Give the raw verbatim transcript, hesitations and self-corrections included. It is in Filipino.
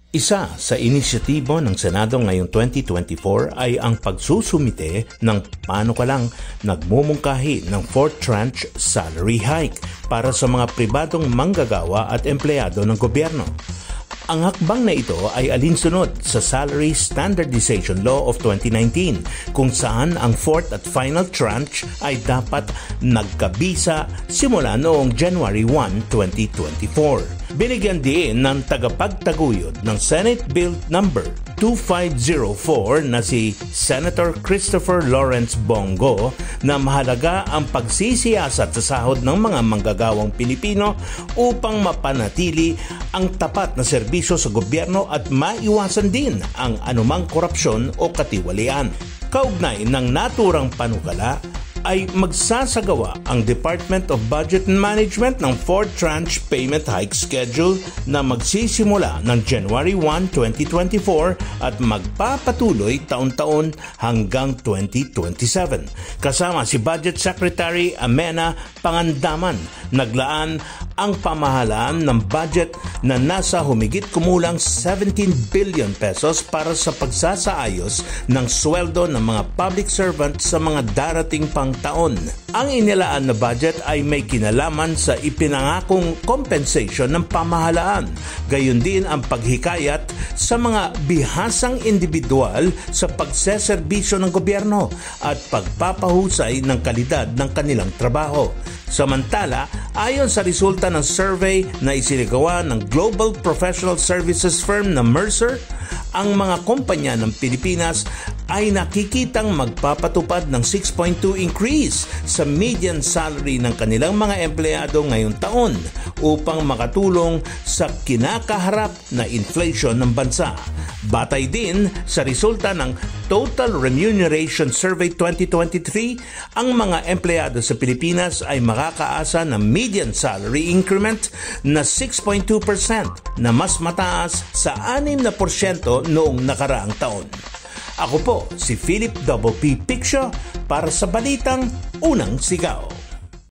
Isa sa inisyatibo ng Senado ngayong twenty twenty-four ay ang pagsusumite ng panukalang nagmumungkahi ng fourth tranche salary hike para sa mga pribadong manggagawa at empleyado ng gobyerno. Ang hakbang na ito ay alinsunod sa Salary Standardization Law of twenty nineteen kung saan ang fourth at final tranche ay dapat nagkabisa simula noong January first, twenty twenty-four. Binigyan din ng tagapagtaguyod ng Senate Bill number twenty-five oh four na si Senator Christopher Lawrence Bongo na mahalaga ang pagsisiyasat sa sahod ng mga manggagawang Pilipino upang mapanatili ang tapat na serbisyo sa gobyerno at maiwasan din ang anumang korupsyon o katiwalian. Kaugnay ng naturang panukala, ay magsasagawa ang Department of Budget and Management ng fourth tranche payment hike schedule na magsisimula ng January first, twenty twenty-four at magpapatuloy taon-taon hanggang twenty twenty-seven. Kasama si Budget Secretary Amenah Pangandaman, naglaan ang pamahalaan ng budget na nasa humigit kumulang seventeen billion pesos para sa pagsasaayos ng sweldo ng mga public servant sa mga darating pang taon. Ang inilaan na budget ay may kinalaman sa ipinangakong compensation ng pamahalaan, gayon din ang paghikayat sa mga bihasang individual sa pagseserbisyo ng gobyerno at pagpapahusay ng kalidad ng kanilang trabaho. Samantala, ayon sa resulta ng survey na isinagawa ng Global Professional Services firm na Mercer, ang mga kumpanya ng Pilipinas ay nakikitang magpapatupad ng six point two increase sa median salary ng kanilang mga empleyado ngayong taon upang makatulong sa kinakaharap na inflation ng bansa. Batay din sa resulta ng Total Remuneration Survey twenty twenty-three, ang mga empleyado sa Pilipinas ay makakaasa ng median salary increment na six point two percent na mas mataas sa six na porsyento noong nakaraang taon. Ako po si Philip Double P. Piccio para sa Balitang Unang Sigaw.